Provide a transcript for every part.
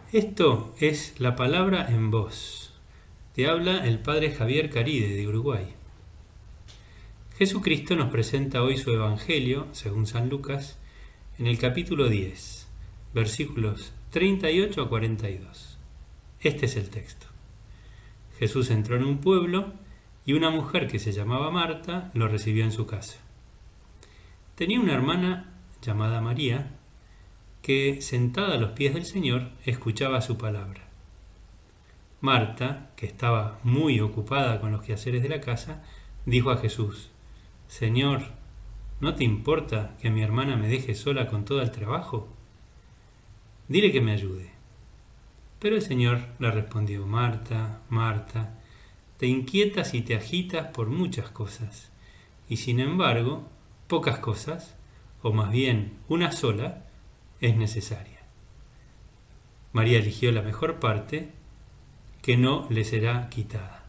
Esto es La Palabra en Voz. Te habla el Padre Javier Caride de Uruguay. Jesucristo nos presenta hoy su Evangelio, según San Lucas, en el capítulo 10, versículos 38 a 42. Este es el texto. Jesús entró en un pueblo y una mujer que se llamaba Marta lo recibió en su casa. Tenía una hermana llamada María, que, sentada a los pies del Señor, escuchaba su palabra. Marta, que estaba muy ocupada con los quehaceres de la casa, dijo a Jesús: Señor, ¿no te importa que mi hermana me deje sola con todo el trabajo? Dile que me ayude. Pero el Señor le respondió: Marta, Marta, te inquietas y te agitas por muchas cosas, y sin embargo, pocas cosas, o más bien una sola, es necesaria. María eligió la mejor parte, que no le será quitada.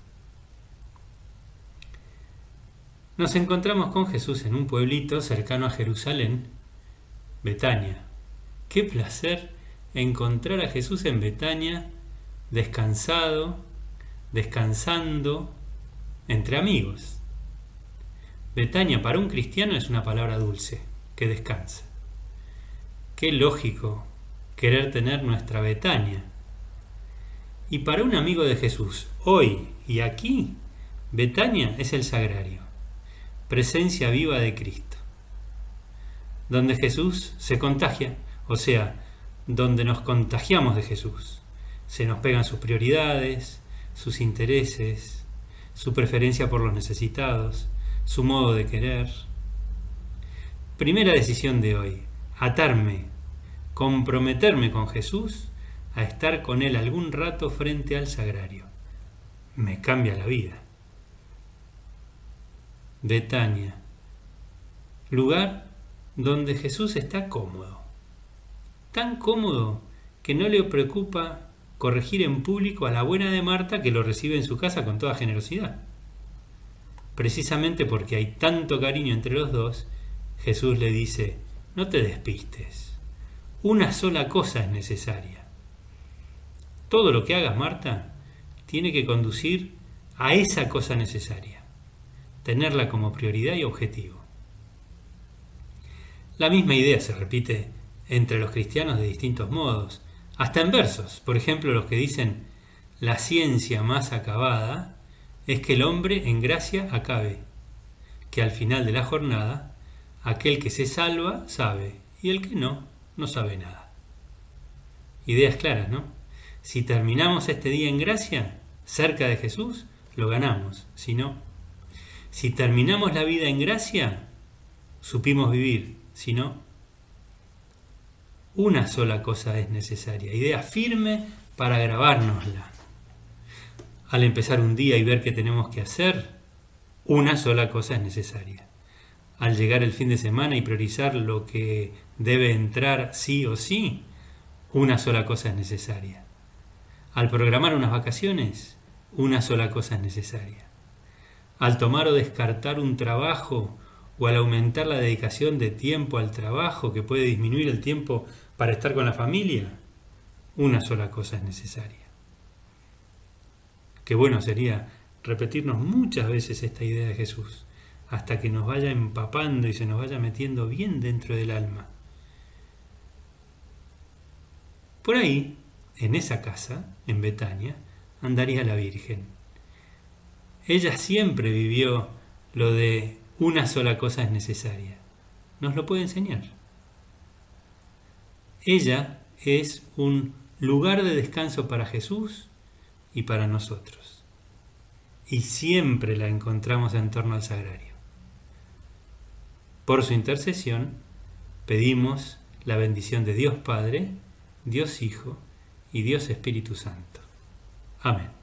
Nos encontramos con Jesús en un pueblito cercano a Jerusalén, Betania. Qué placer encontrar a Jesús en Betania, descansando, entre amigos. Betania para un cristiano es una palabra dulce, que descansa. Qué lógico querer tener nuestra Betania. Y para un amigo de Jesús, hoy y aquí, Betania es el sagrario, presencia viva de Cristo, donde Jesús se contagia, o sea, donde nos contagiamos de Jesús. Se nos pegan sus prioridades, sus intereses, su preferencia por los necesitados, su modo de querer. Primera decisión de hoy: atarme, comprometerme con Jesús a estar con Él algún rato frente al sagrario. Me cambia la vida. Betania, lugar donde Jesús está cómodo. Tan cómodo que no le preocupa corregir en público a la buena de Marta, que lo recibe en su casa con toda generosidad. Precisamente porque hay tanto cariño entre los dos, Jesús le dice: no te despistes. Una sola cosa es necesaria. Todo lo que hagas, Marta, tiene que conducir a esa cosa necesaria, tenerla como prioridad y objetivo. La misma idea se repite entre los cristianos de distintos modos, hasta en versos. Por ejemplo, los que dicen: la ciencia más acabada es que el hombre en gracia acabe, que al final de la jornada aquel que se salva sabe, y el que no sabe nada. Ideas claras, ¿no? Si terminamos este día en gracia, cerca de Jesús, lo ganamos. Si no, si terminamos la vida en gracia, supimos vivir. Si no, una sola cosa es necesaria. Idea firme para grabárnosla. Al empezar un día y ver qué tenemos que hacer, una sola cosa es necesaria. Al llegar el fin de semana y priorizar lo que debe entrar sí o sí, una sola cosa es necesaria. Al programar unas vacaciones, una sola cosa es necesaria. Al tomar o descartar un trabajo, o al aumentar la dedicación de tiempo al trabajo, que puede disminuir el tiempo para estar con la familia, una sola cosa es necesaria. Qué bueno sería repetirnos muchas veces esta idea de Jesús, hasta que nos vaya empapando y se nos vaya metiendo bien dentro del alma. Por ahí, en esa casa, en Betania, andaría la Virgen. Ella siempre vivió lo de una sola cosa es necesaria. Nos lo puede enseñar. Ella es un lugar de descanso para Jesús y para nosotros. Y siempre la encontramos en torno al sagrario. Por su intercesión, pedimos la bendición de Dios Padre, Dios Hijo y Dios Espíritu Santo. Amén.